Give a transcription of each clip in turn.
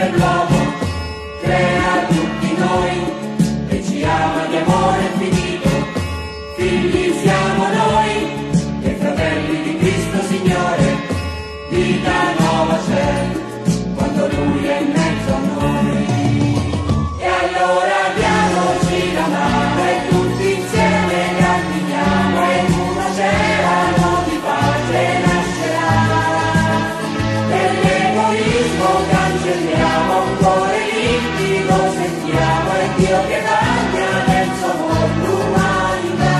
per l'uomo, crea tutti noi e ci ama di amore infinito. Figli siamo noi e fratelli di Cristo Signore, vita nuova c'è quando Lui è in mezzo a noi. E allora diamoci la mano e tutti insieme camminiamo e in un oceano di pace nascerà. Per l'egoismo cancelliamo, un cuore limpido sentiamo, è Dio che bagna nel suo amor l'umanità.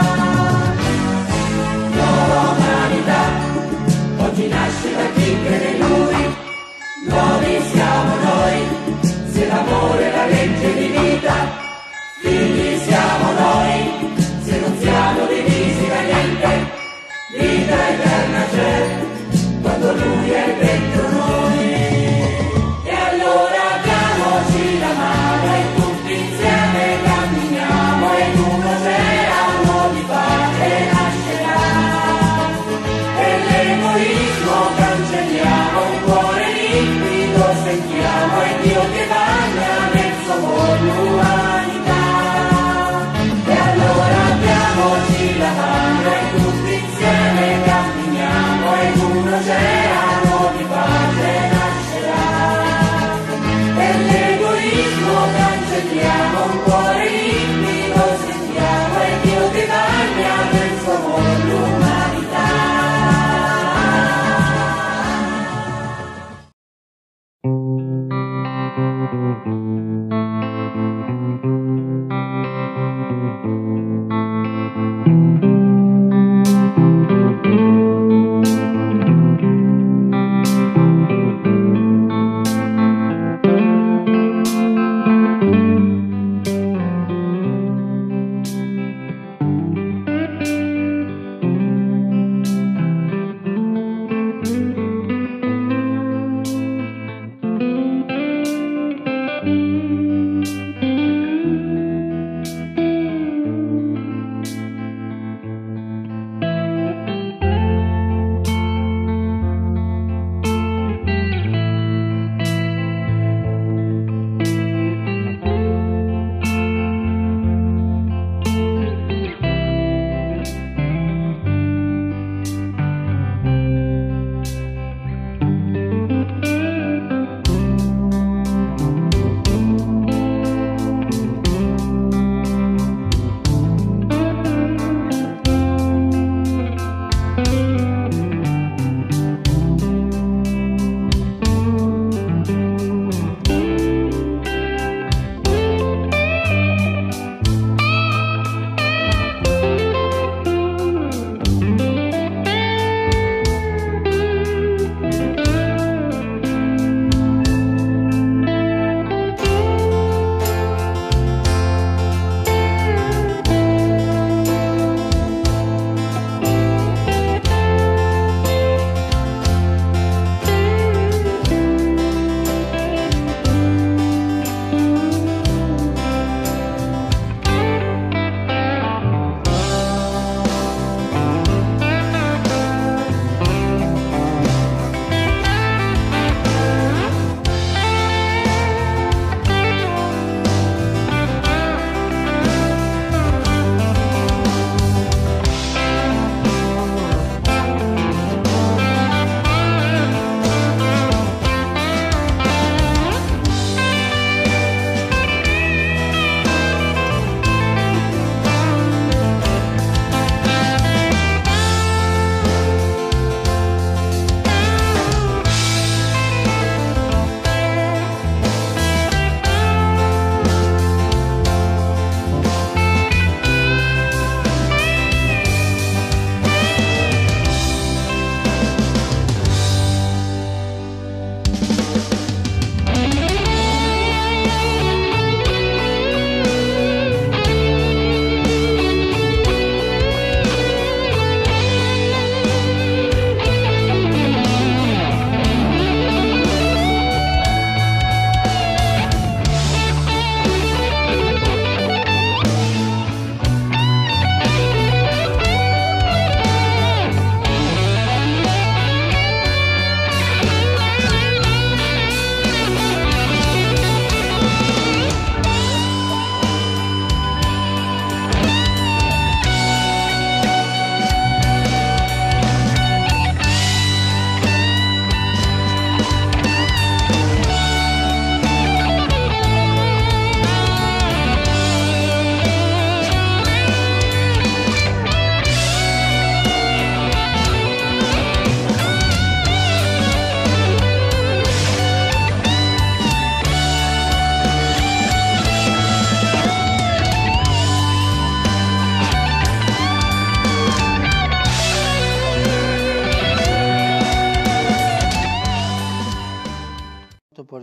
Nuova umanità, oggi nasce da chi crede in Lui. Nuovi siamo noi, se l'amore è la legge di vita. Figli siamo noi, se non siamo divisi da niente. Vita eterna c'è quando Lui è dentro noi. E allora diamoci la mano e tutti insieme camminiamo e in un oceano di pace nascerà. E l'egoismo cancelliamo, un cuore limpido sentiamo, è Dio che bagna nel suo amor l'umanità. E allora diamoci la mano e tutti insieme camminiamo e in un oceano di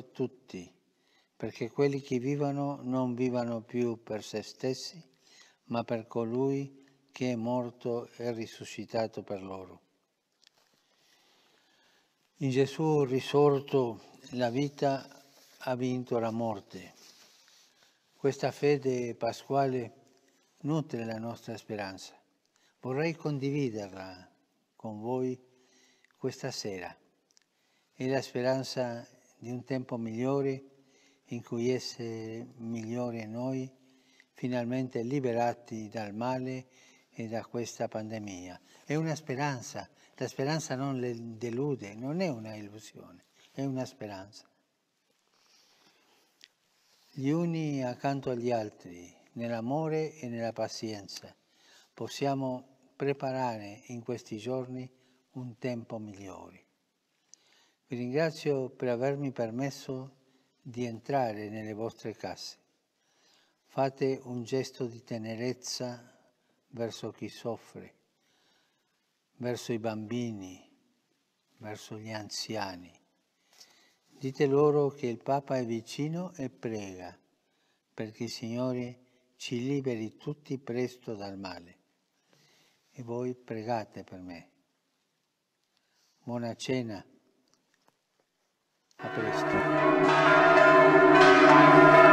tutti, perché quelli che vivono non vivano più per se stessi, ma per colui che è morto e risuscitato per loro. In Gesù risorto la vita ha vinto la morte. Questa fede pasquale nutre la nostra speranza. Vorrei condividerla con voi questa sera. È la speranza di un tempo migliore in cui essere migliori noi, finalmente liberati dal male e da questa pandemia. È una speranza, la speranza non le delude, non è una illusione, è una speranza. Gli uni accanto agli altri, nell'amore e nella pazienza, possiamo preparare in questi giorni un tempo migliore. Vi ringrazio per avermi permesso di entrare nelle vostre case. Fate un gesto di tenerezza verso chi soffre, verso i bambini, verso gli anziani. Dite loro che il Papa è vicino e prega perché il Signore ci liberi tutti presto dal male. E voi pregate per me. Buona cena. A presto.